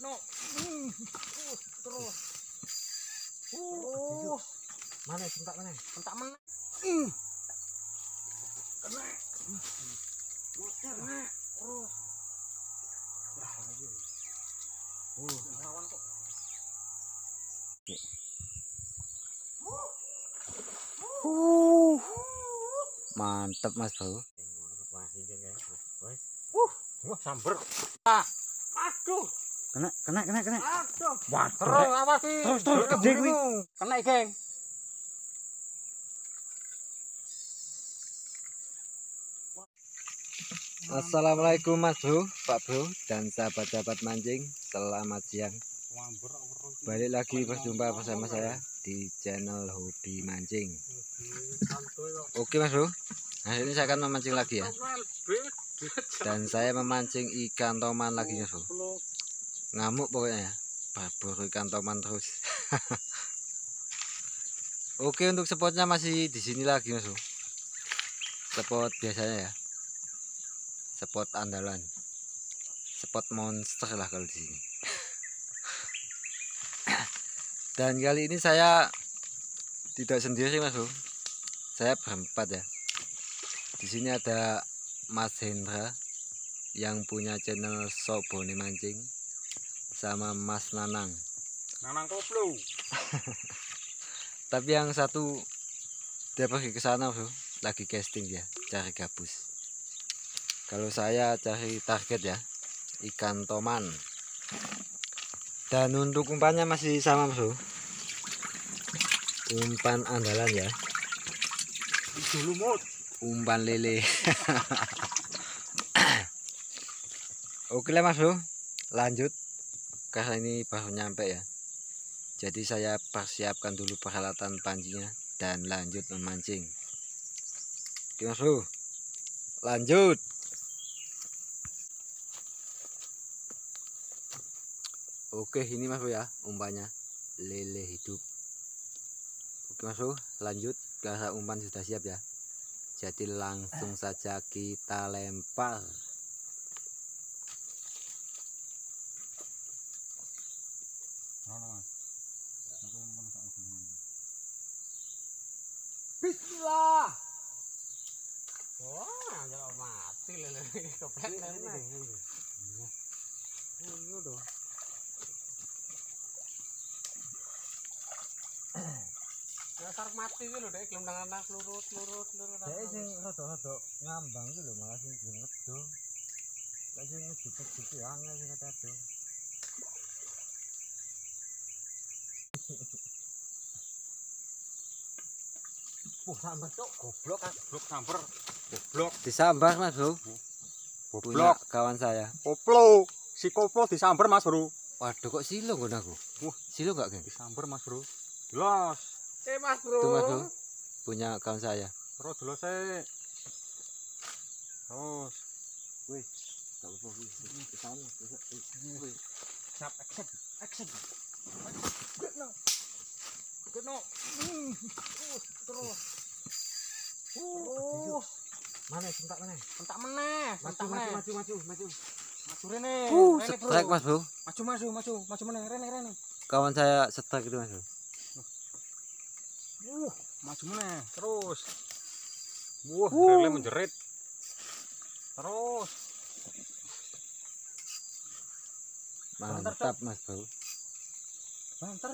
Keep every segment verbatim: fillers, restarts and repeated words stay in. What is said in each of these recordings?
no. Hmm. Uh, terus. Uh. Mana sentak mana? Sentak mana? Hmm. Kena. Motor. Kena. Terus. Wah, lagi. Uh, lawan kok. Uh. Mantap Mas Bro. Uh, wah samber. Ah. Aduh. Kena, kena, kena, kena. Aduh. Wah, Terus apa sih? Terus, terus, gede kuwi. Kena, Geng. Assalamualaikum Mas Bro, Pak Bro, dan sahabat-sahabat mancing. Selamat siang. Balik lagi berjumpa bersama saya di channel Hobi Mancing. Oke Mas Bro, hari ini saya akan memancing lagi ya. Dan saya memancing ikan toman lagi Mas Bro. Ngamuk pokoknya ya, berburu ikan toman terus. Oke, untuk spotnya masih di sini lagi Mas Bro. Spot biasanya ya. Spot andalan, spot monster lah kalau di sini. Dan kali ini saya tidak sendiri Mas Bro, saya berempat ya. Di sini ada Mas Hendra yang punya channel Sobone Mancing, sama Mas Nanang. Nanang koplo. Tapi yang satu dia pergi ke sana Bro, lagi casting ya, cari gabus. Kalau saya cari target ya, ikan toman. Dan untuk umpannya masih sama Bro, umpan andalan ya, umpan lele. Oke lah Mas Bro, lanjut, karena ini baru nyampe ya. Jadi saya persiapkan dulu peralatan pancingnya dan lanjut memancing. Oke Mas Bro, lanjut. Oke, ini Mas Bro ya, umpannya lele hidup. Oke Mas Bro, lanjut karena umpan sudah siap ya. Jadi langsung saja kita lempar. Bismillah. Wah, jangan mati lele. Keplet lele. Ini udah. Dasar mati iki lho Dek, gelembang-gelembang lurut lurut lurut. Dek sing rada-rada ngambang iki lho malah sing ngedo. Lah sing ngedit-edit ya angel sing ngedo. Uh, sambar cok, goblok kan, goblok sambar. Goblok. Disambar Mas Bro. Punya Goblok. kawan saya. Koplo. Si koplo disambar Mas Bro. Waduh kok silo nggon aku. Wah, silo enggak, Geng? disambar Mas Bro. Los. Eh Mas Bro. Tuh Mas Bro, punya kawan saya. Terus dulu saya. Terus. Wih, tak apa wih. Ke sana, wih. Siap action. Action. Get no. Get no. Hmm. Uh, terus. Uh. Mana sentak mana? Entak meneh, entak meneh. Maju, maju, maju. Maju rene. Uh, Rene, Bro. strike Mas Bro. Maju, maju, maju, maju meneh, rene, rene. Kawan saya strike itu Mas Bro. Uh, maju meneh, terus. Wah, Uh. rele menjerit. Terus. Mantap Mas Bro. Banter.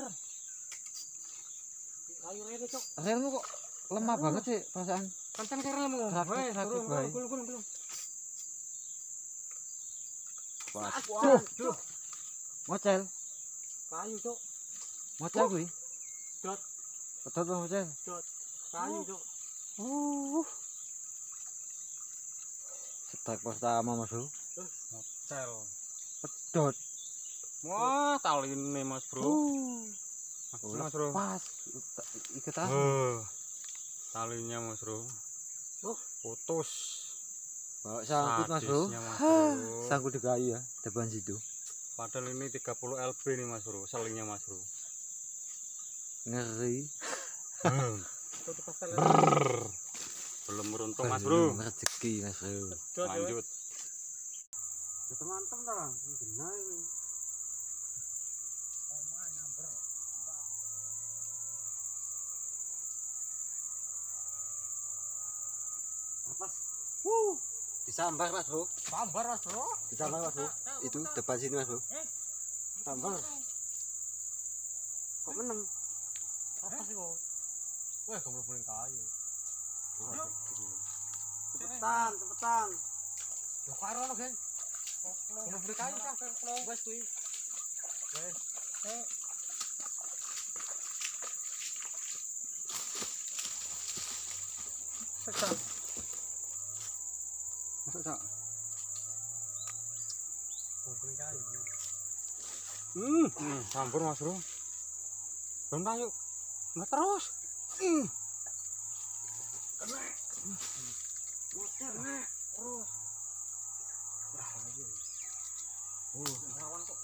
Ayo rene, Cok. Relmu kok lemah banget sih perasaan. Kencang kira lemu. Rakit, Wes, rakit, turun, bae. gulung, gulung, gulung. Waduh, Aduh, mocel. kayu, Cok. Mocel kuwi. Dot, Betul tuh mocel. dot. Kayu, Cok. Uh. Strike pertama Mas Bro. Mocel. Pedot. Wah, tali ini Mas Bro. Uh. Mas, Mas Bro. Pas. Ikat ah. Uh, talinya Mas Bro. Uh. Putus. Bawa sangkut Mas Bro. Sadisnya, Mas Hah, Bro. sangkut di kayu ya, depan situ. Padahal ini tiga puluh L B nih Mas Bro, selingnya Mas Bro. Ngeri. Brrr. Belum beruntung Mas Bro. Belum rezeki Mas Bro. Lanjut. Teman-teman ta, benar iki. Lepas. Wuh, Disambar Mas Bro. sambar Mas Bro. Disambar Mas Bro. Itu depan sini Mas Bro. Sambar. Kok meneng? Apa sih kok? Wah, kamu punya kayu. Cepetan, cepetan. Yo karo lo, Geng. Kamu punya kayu kan? Wes kuwi. Wes. Sak. Masuk sak. Kamu punya kayu. Hmm, hmm, campur Mas Bro. Bentar yuk. Nah terus. Hmm. Kena. Motor kena. Terus. Wah, lagi. Oh, lawan kok.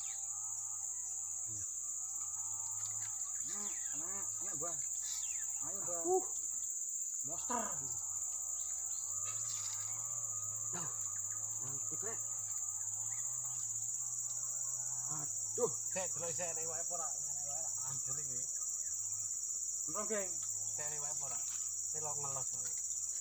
Kena, kena, kena gua. Ayo gua. Uh. Monster. Tuh. Ngangkut rek. Aduh, sik delok sik nek wae ora, ngene wae anjir iki. Bener, Geng. Sik nek wae ora. Telok ngelos wae.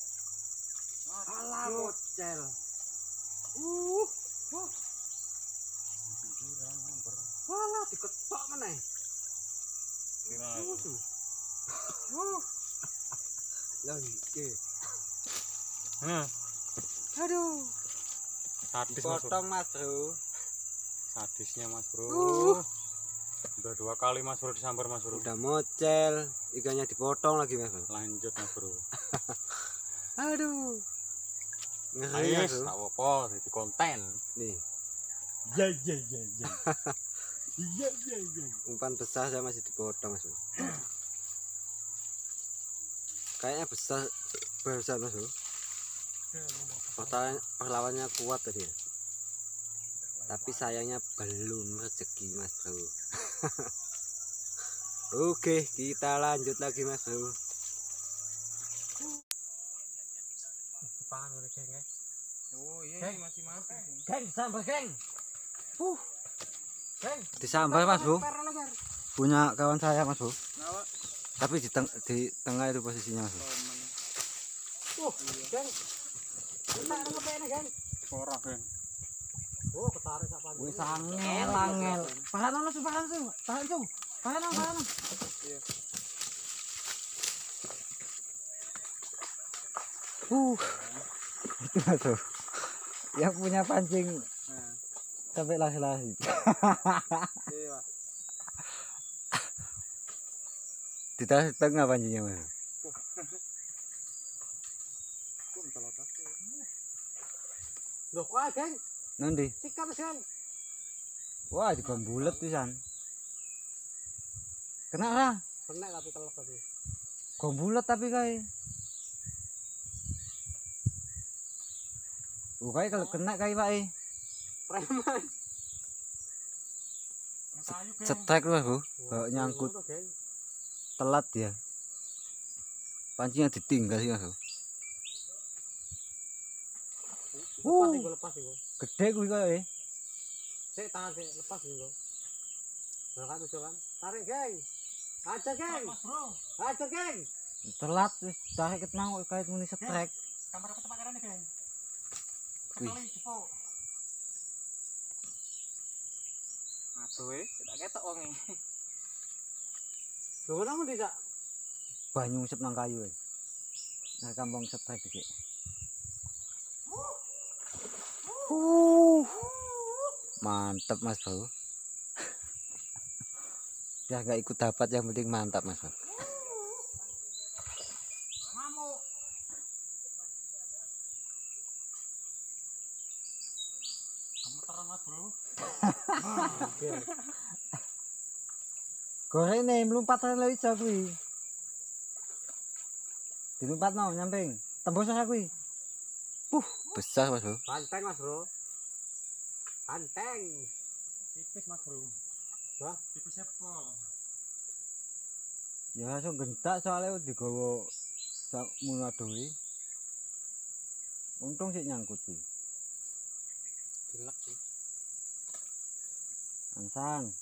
Alah bocel. Uh. Uh. Pikiran hamber. Walah diketok meneh. Kira. Uh. Lah iki. Heh, Aduh. sadis Mas Bro. Potong Mas Bro. Sadisnya Mas Bro. Uh. Udah dua kali Mas Bro disambar Mas Bro. Udah mocel, ikannya dipotong lagi Mas Bro. Lanjut Mas Bro. Aduh. Ngeri Mas Ayo, Bro. tak apa, jadi konten. Nih, Ya ya ya ya. Iya iya iya. umpan besar saya masih dipotong Mas Bro. Kayaknya besar besar Mas Bro. Pertalan- Perlawannya kuat tadi ya. Tapi sayangnya belum rezeki Mas Bro. Oke, kita lanjut lagi Mas Bro. Pangan udah Geng ya. Oh iya Geng. masih mati. Geng, sambar Geng. Uh. Geng. Disambar Mas Bro. Punya kawan saya Mas Bro. Nawa. Tapi di, teng di tengah itu posisinya Mas Bro. Uh, Geng. Kita ngepene Geng. Ora, Geng. Oh, ketarik sak panjang. Wis angel angel. Pahan ono su, pahan su. Pahan su. Pahan ono, pahan ono. Uh. Itu Mas Bro. Yang punya pancing Nah, sampai lari-lari. iya. Di tengah tengah pancingnya Mas. Kum telot aku. Loh, kok Geng? Nanti. Sikat Geng. Wah, di bulet pisan. Kena lah. Kena tapi telok tadi. Gombulet tapi kae. Oh, kae kalau kena kae Pak. Preman. Setrek Mas Bro. Bawa nyangkut telat dia. Pancingnya ditinggal sih Mas Bro. Lepas iku, lepas iku. Gede kuwi kae. Sik tahan sik, lepas iku. Nah kan tujuh kan. Tarik Geng. Aja Geng. Mas Bro. Aja Geng. Telat wis tarik ketang kok kae muni setrek. Kamar apa tempat karane Geng? Wih. Kali jepuk. Aduh, eh, tak ketok wong e. Lho nang ndi sak? Banyu ngusep nang kayu e. Nah, kampung setrek iki. Uh. Mantap Mas Bro. Ya gak ikut dapat yang penting mantap Mas Bro. Ngamuk. Kamu terang Mas Bro. Gorene mlumpat lho iso kuwi. Dilumpatno nyamping. Tembus ora kuwi. Uh, besar Mas Bro. Banteng Mas Bro. Banteng. Tipis Mas Bro. Wah, Tipis apa? Ya langsung gentak soalnya digawa sak munadoe. Untung sik nyangkut kuwi. dilek sih. Angsang.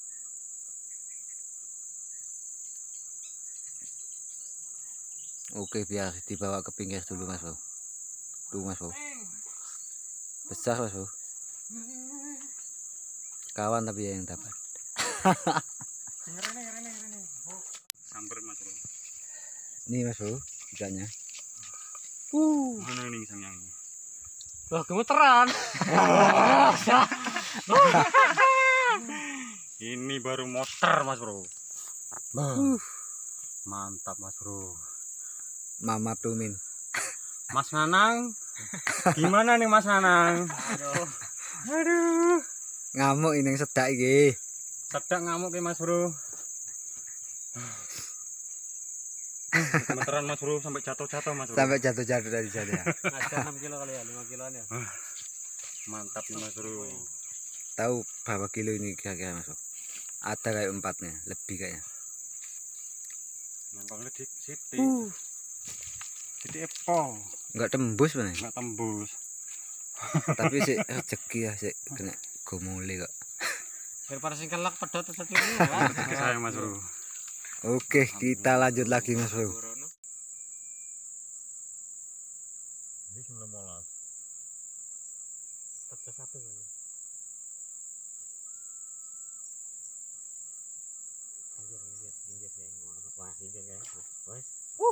Oke, biar dibawa ke pinggir dulu Mas Bro. Tuh Mas Bro. Besar Mas Bro. Kawan tapi ya yang dapat. Sambar Mas Bro. Nih Mas Bro, ikannya. Uh, mana ini sayang. Loh, gemeteran. Ini baru monster Mas Bro. Uh. Mantap Mas Bro. Mama Tumin. Mas Nanang. Gimana nih Mas Nanang? Aduh. Aduh. Ngamuk ini yang sedak iki. Sedak ngamuk ya Mas Bro. Gemeteran Mas Bro sampai jatuh-jatuh Mas Bro. Sampai jatuh-jatuh dari sana ya. Ada enam kilo kali ya, lima kiloan ya. Mantap nih Mas Bro. Tahu berapa kilo ini kira-kira Mas Bro? Ada kayak empatnya, lebih kayaknya. Nangkongnya di siti. Siti epo. Enggak tembus bener. Enggak tembus. Tapi sih rezeki ya sih kena gomole kok. Daripada sing kelak pedot terus dulu. Rezeki saya Mas Bro. Oke, kita lanjut lagi Mas Bro. Ini sembilan belas. Tetep satu kan. Injek, injek, injek ya ini. Wah, injek ya. Wes. Uh.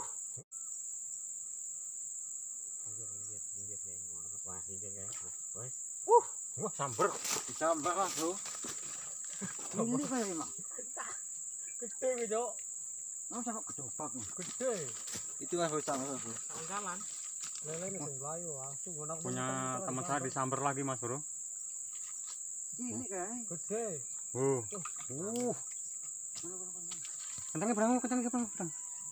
Injek, injek, injek ya ini. Wah, injek ya. Wes. Uh, wah sambar. Disambar Mas Bro. Ini kayak emang. Gede iki, Cok. Nah, sampai kedopak nih. Gede. Itu Mas Bro sama Mas Bro. Jalan. Lele ini sing mlayu ah. Punya teman saya disambar lagi Mas Bro. Ini kayak gede. Uh. Uh. Kentangnya berang, kentangnya berang, kentang.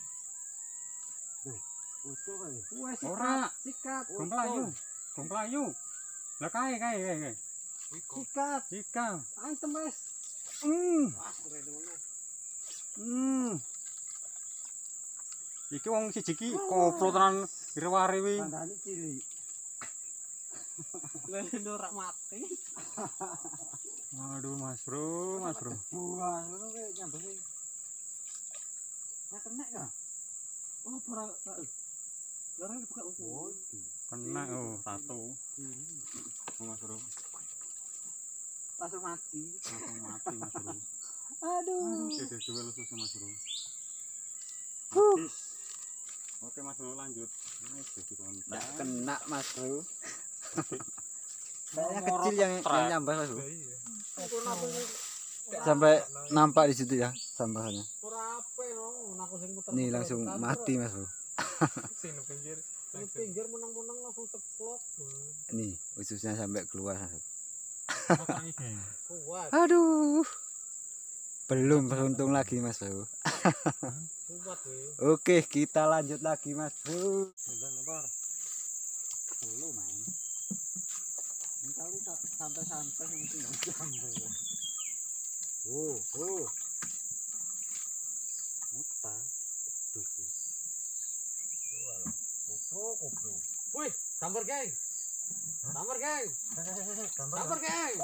Utuh kae. Wes ora, sikat. gomplayu. Gomplayu. Lah kae kae kae. Sikat. Sikat. Antem wes. Hmm. Wah, keren ngono. Hmm. Iki wong siji iki koplo tenan irwari-wi. Tandane cilik. Lele ora mati. Aduh Mas Bro, Mas Bro. Wah, ngono kae nyambese. Ya kena ka? Oh, ora. Lare buka usul. Kena oh, satu. Oh, Mas Bro. Langsung mati. Langsung mati Mas Bro. Aduh. Sudah dua lusus Mas Bro. Huh. Oke Mas Bro lanjut. Ini jadi kontak. Nggak kena Mas Bro. Kayaknya kecil yang, yang nyambah Mas Bro. Sampai nampak di situ ya sambahannya. Ora ape no, aku sing muter. Nih langsung mati Mas Bro. Sing pinggir. Sing pinggir menang-menang langsung ceplok. Nih ususnya sampai keluar Mas Bro. Kuat. Aduh. Belum beruntung lagi Mas Bro. Kuat we. Oke, kita lanjut lagi Mas Bro. Udah lebar. Lu main. Kali santai-santai yang tinggal jambu. Oh, oh. Muta. Tuh sih. Walah, kupu kupu. Wih, sambar geng. Sambar geng. Sambar geng.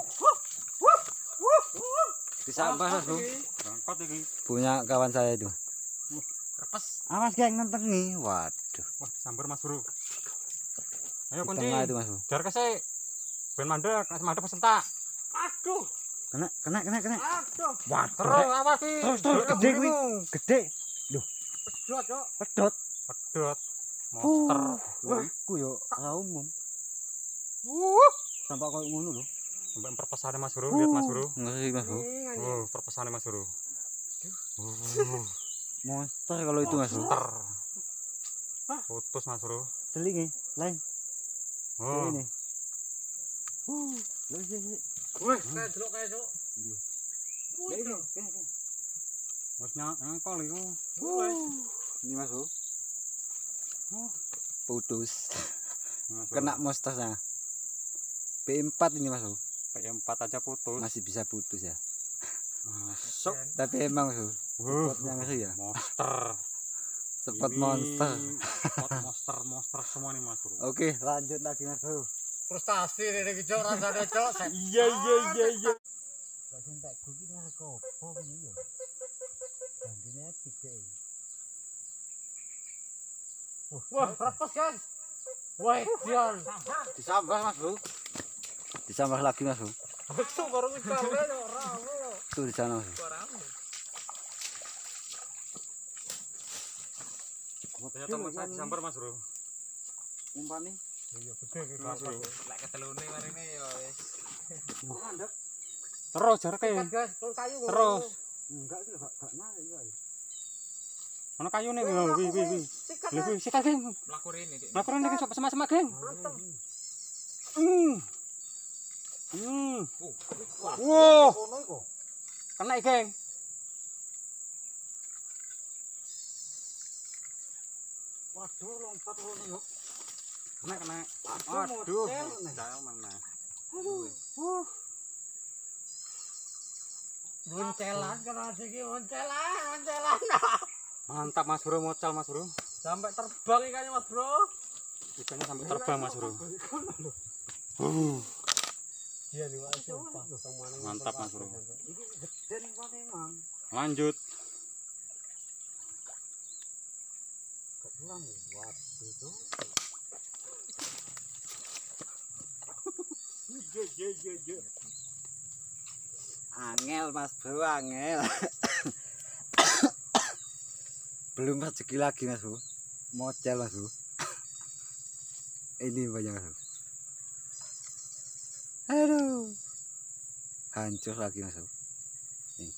Disambar Mas Bro. Berangkat iki. Punya kawan saya itu. Repes. Awas geng nentengi. Waduh. Wah, disambar Mas Bro. Ayo Di kunci. tengah itu Mas Bro. Jar kese. Ben mandek, nek mandek pesen tak. Aduh. Kena, kena, kena, kena. Aduh. Wah, terus awas iki. Terus, terus, gede kuwi. Gede. Pedot, Cok. Pedot. Pedot. Monster. Wah, ku yo ora umum. Uh. Sampai koyo ngono lho. Sampai perpesane Mas Bro, lihat Mas Bro. Ngeri Mas Bro. Oh, perpesane Mas Bro. Oh, Monster kalau itu Mas Bro. monster. Putus Mas Bro. Selingi, lain. Oh. Ini. Uh, lho sih. Wih, kayak delok kayak, Cok. Iya. Wih, Ini, Cok. ini. Wis nyangkol iku. Ini Mas Bro. Putus. Mas Bro. Kena monsternya. B empat ini Mas Bro. P empat aja putus. Masih bisa putus ya. Masuk. Tapi emang Mas Bro. Uh, Spotnya ngeri ya. monster. Spot Ini monster. Spot monster, monster semua nih Mas Bro. Oke, lanjut lagi Mas Bro. Frustasi ini iki, Cok, rasane, Cok. Iya iya iya iya. Kok cinta gue ini harus kopo ini ya. Gantinya epic deh. Wah, repes, guys. Wah, Dion. Disambah Mas Bro. Disambah lagi Mas Bro. Betul baru kita ora. Tuh di sana Mas Bro. Ternyata masa disambar Mas Bro. Umpan nih. Iya, gede iki Mas Bro. Lek ketelune marine ya wis. Terus jarke. Gas, kayu. Terus. Enggak iki gak gak narik ya. Ono kayune kuwi kuwi kuwi. Lho kuwi sikat geng. Mlaku rene dik. Mlaku rene sok semak-semak geng. Hmm. Hmm. Wow. Ono iku. Kena geng. Waduh, lompat ngono yo. Kena kena. Aduh. Cahil mana. Uh. Moncelan kena iki moncelan, moncelan. Mantap Mas Bro, mocal Mas Bro. Sampai terbang ikannya Mas Bro. Ikannya sampai terbang Mas Bro. Iya nih Mas sumpah. Mantap Mas Bro. Iki gede ning kene Mang. Lanjut. Ketelan waduh tuh. Ye ye ye ye. Angel Mas Bro, angel. Belum rezeki lagi Mas Bro. Modal Mas Bro. Ini banyak Mas Bro. Aduh. Hancur lagi Mas Bro. Nih.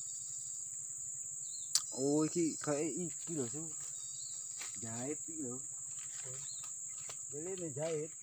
Oh, iki kayak iki lho, Su. Jahit iki lho. Ini nih jahit.